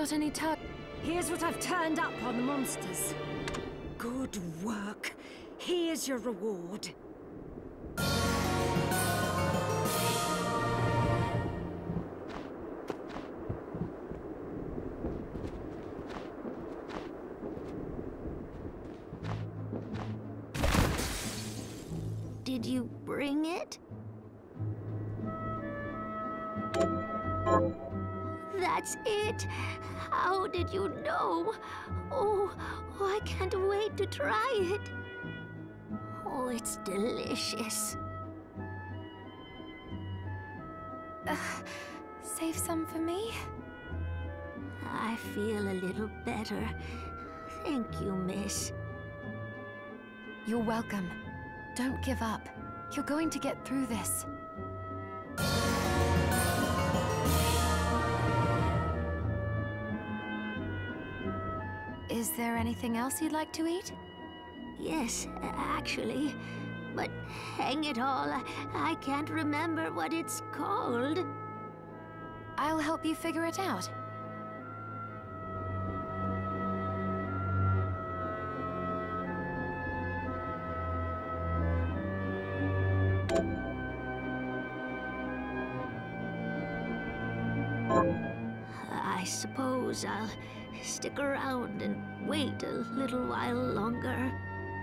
Got any tug? Here's what I've turned up on the monsters. Good work. Here's your reward. Did you bring it? That's it! How did you know? Oh, I can't wait to try it. Oh, it's delicious. Save some for me? I feel a little better. Thank you, miss. You're welcome. Don't give up. You're going to get through this. Is there anything else you'd like to eat? Yes, actually. But hang it all, I can't remember what it's called. I'll help you figure it out. I suppose I'll stick around and wait a little while longer.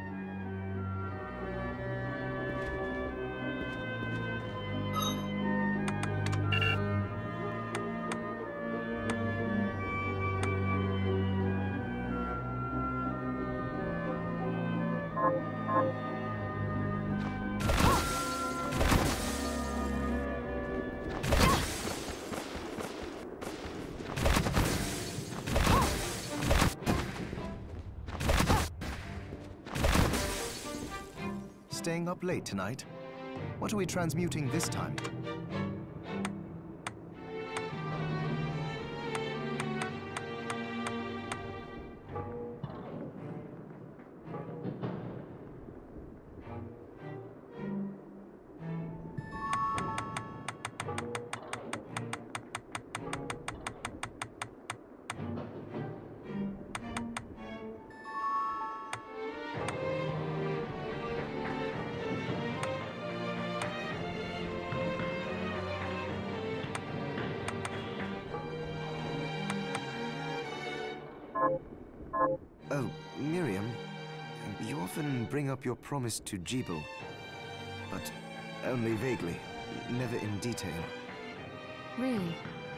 Staying up late tonight? What are we transmuting this time? Oh, Miriam, you often bring up your promise to Gebel, but only vaguely, never in detail. Really?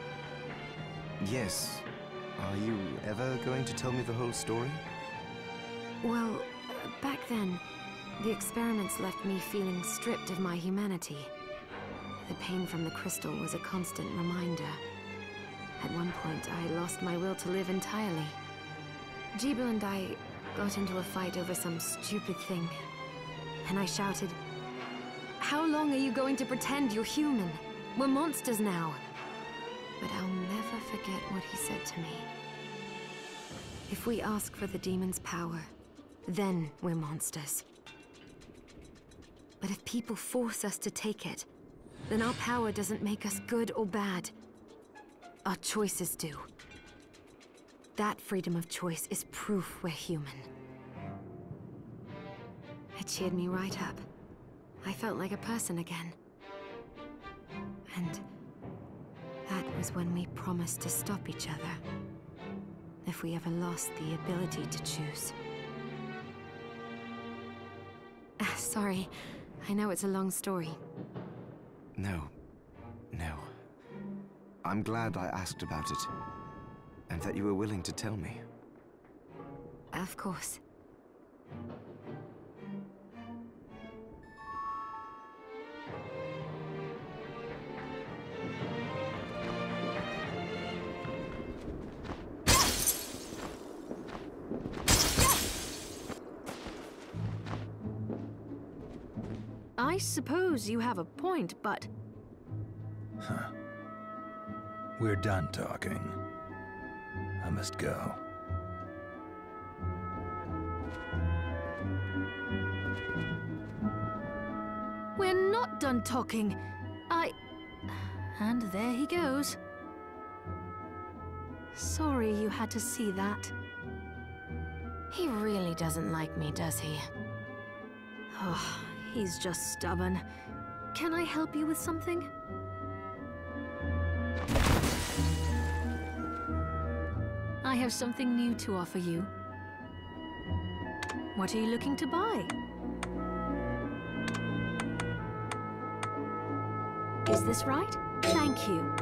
Yes. Are you ever going to tell me the whole story? Well, back then, the experiments left me feeling stripped of my humanity. The pain from the crystal was a constant reminder. At one point, I lost my will to live entirely. Gebel and I got into a fight over some stupid thing. And I shouted, "How long are you going to pretend you're human? We're monsters now." But I'll never forget what he said to me. If we ask for the demon's power, then we're monsters. But if people force us to take it, then our power doesn't make us good or bad. Our choices do. That freedom of choice is proof we're human. It cheered me right up. I felt like a person again. And that was when we promised to stop each other, if we ever lost the ability to choose. Sorry, I know it's a long story. No. I'm glad I asked about it, and that you were willing to tell me. Of course. I suppose you have a point, but... Huh. We're done talking. I must go. We're not done talking. And there he goes. Sorry you had to see that. He really doesn't like me, does he? Oh, he's just stubborn. Can I help you with something? I have something new to offer you. What are you looking to buy? Is this right? Thank you.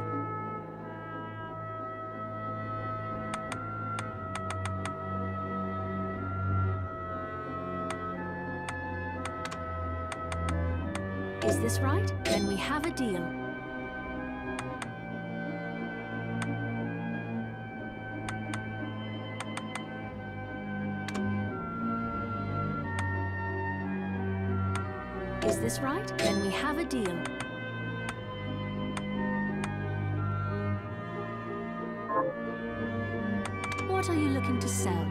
Is this right? Then we have a deal. Is this right? Then we have a deal. What are you looking to sell?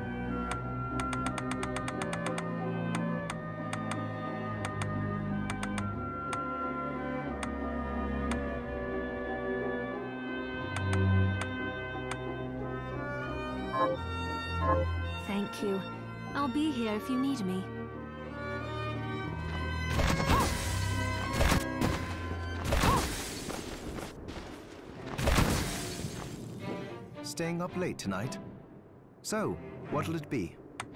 Thank you. I'll be here if you need me. Staying up late tonight? So, what'll it be?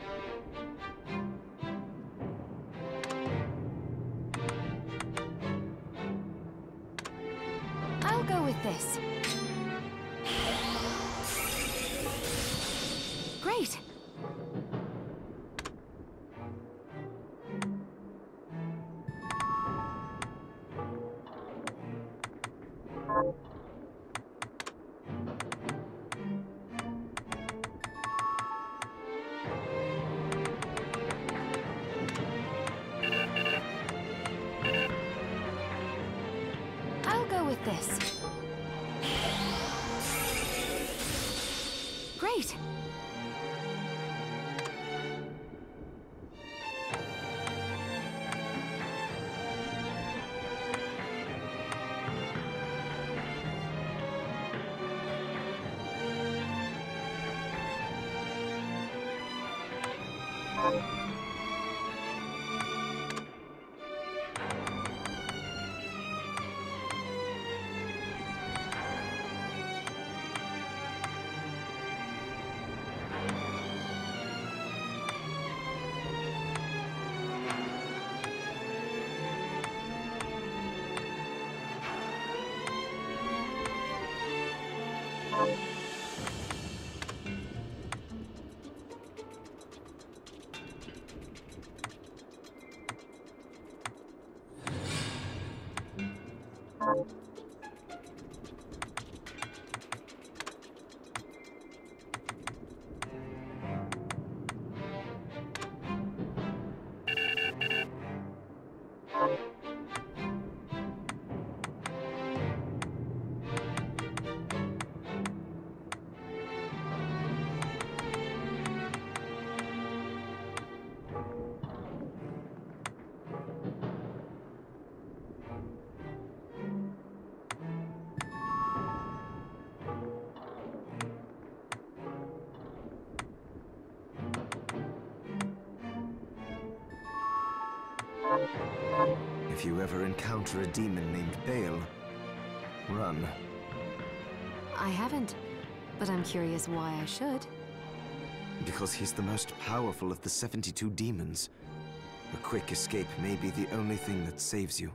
I'll go with this. Great! I'll go with this. Great! If you ever encounter a demon named Bale, run. I haven't, but I'm curious why I should. Because he's the most powerful of the 72 demons. A quick escape may be the only thing that saves you.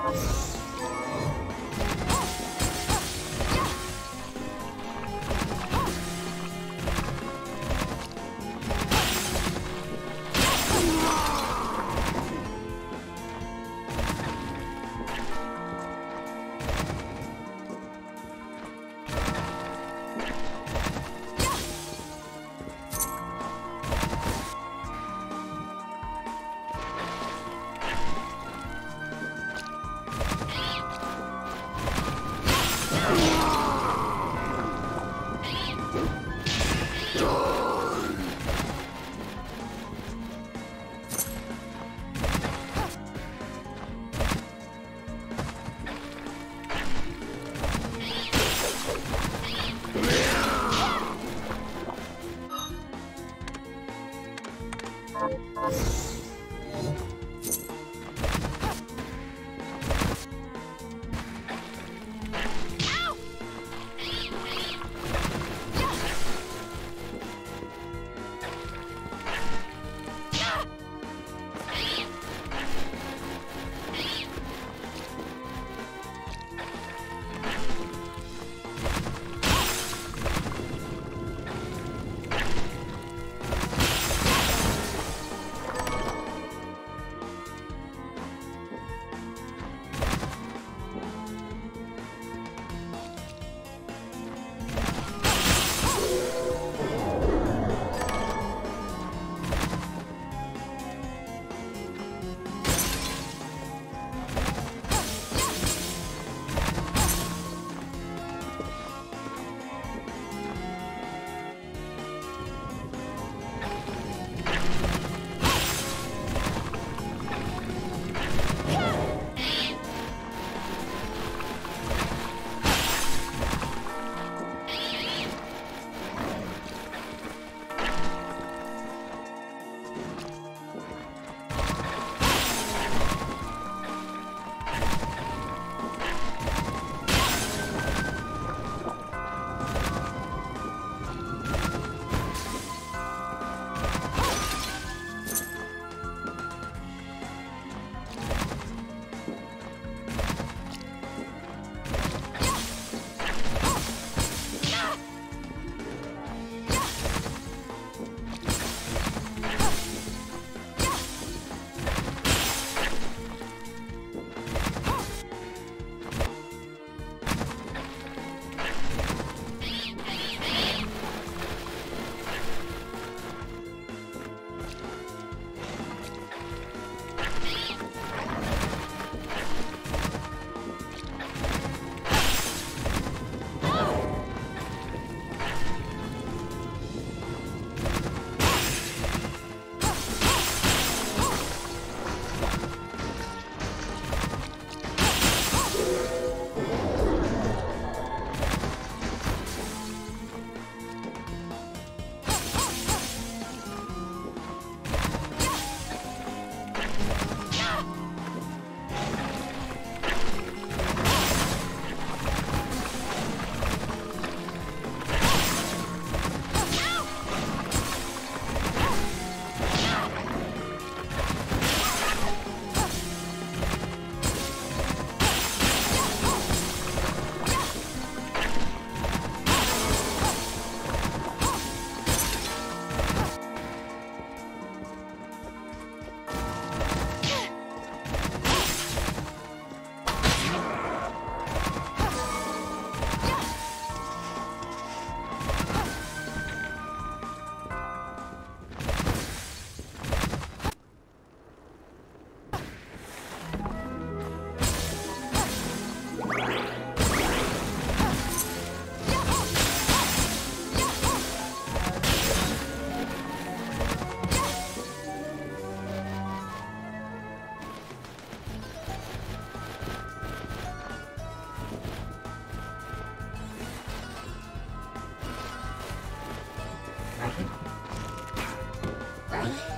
Bye.